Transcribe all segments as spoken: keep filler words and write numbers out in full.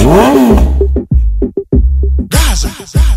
Gaza.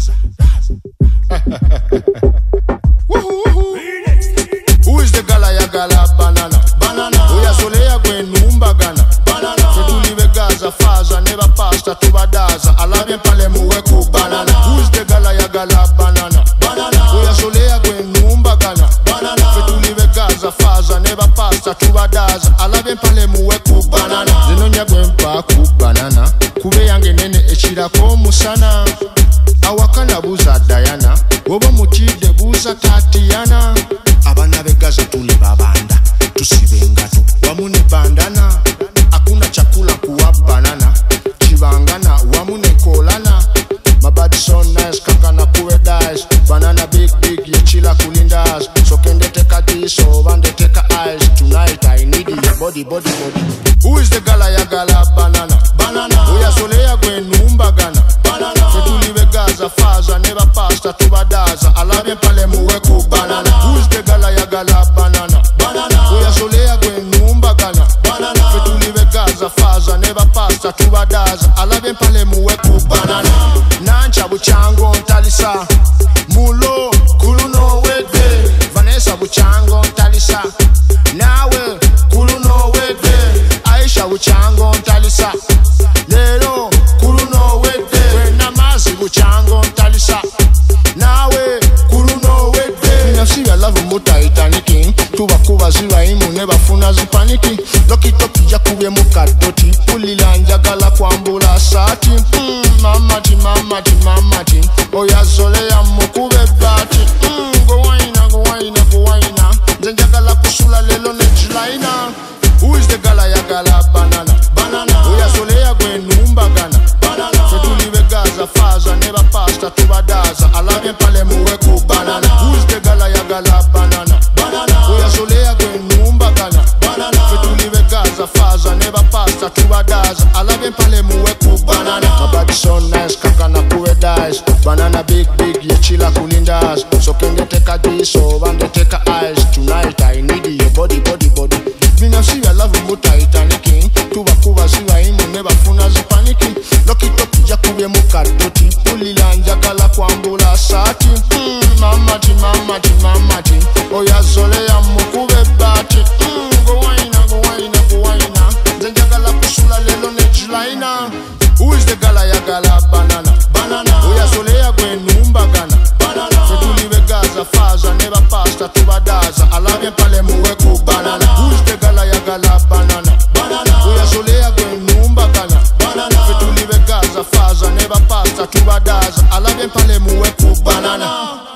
Who is the gala ya gala banana? Banana. Uya solea gwen numbagana. Banana. Fetuliwe Gaza faza never pasta tubadaza. Alabye pale muwe ku banana. Who is the gala ya gala banana? Banana. Uya solea gwen numbagana. Banana. Fetuliwe Gaza faza never pasta tubadaza. Alabye pale muwe ku banana. Zinonya gwen pa ku banana. Kube yange nene echira ko musana. Awakana buza Diana. Wobo mutide buza Tatiana. Abana be Gaza tuli babanda. Tusibe ngato wamune bandana. Hakuna chakula kuwa banana. Chibangana wamune kolana. My body so nice kakana kuwe dice. Banana big big yechila kulindas. So kende teka this so bande teka eyes. Tonight I need your body body body. Who is the gala ya gala banana? Banana. Uya solea gwen numbagana. Banana. Fetuliwe Gaza faza never pasta tubadaza. Alabye pale muwe ku banana. Who is the gala ya gala banana? Banana. Uya solea gwen numbagana. Banana. Fetuliwe Gaza faza never pasta tubadaza. Alabye pale muwe ku banana. Nancha buchango ntalisa. Mulo kuluno wede. Vanessa buchango ntalisa. Nawe kuluno wede. Aisha buchango ntalisa. Lelo kuluno wede. Wena mazi buchango ntalisa. Nawe kuluno wede. Mina siya love mu Titanic. Tuba kuba ziwa imu neba funa zipaniki. Loki toki ya kube mukadoti. Pulila njagala kwambula sati. Mm, mamati mamati mamati. Oya zole ya mukube bati. Mm, go waina go waina go waina. Zenjagala kusula lelo nejilaina. Who is the gala ya gala banana? Banana. Oya zole ya gwen numbagana. Banana. Fetuliwe Gaza faza never pasta tubadaza. Alabye pale muwe ku banana. Who is the gala ya gala banana? Banana. Oya zole ya gwen numbagana. Banana. Fetuliwe Gaza faza never pasta tubadaza. Alabye pale muwe ku banana. My body so nice kakana kuwe dice. Banana big big yechila kulindas. So kende teka this so bande teka eyes. Tonight I need your body body body. Mina siya love mu Titanic. Tuba kuba siwa imu neba funa zipaniki. Loki toki ya kube mukadoti. Pulila njagala kwambula sati. Mm, mamati mamati mamati. Oya zole ya mukube bati. Mm, go waina go waina go waina. Zenjagala kusula lelo nejilaina. Who is the gala ya gala banana? Banana. Oya zole ya gwen numbagana. Banana. Fetuliwe Gaza faza never pasta tubadaza. Alabye pale muwe ku banana. Who is the gala ya gala banana? Banana. Oya zole ya gwen numbagana. Banana. Fetuliwe Gaza faza never pasta tubadaza. Alabye pale muwe ku banana.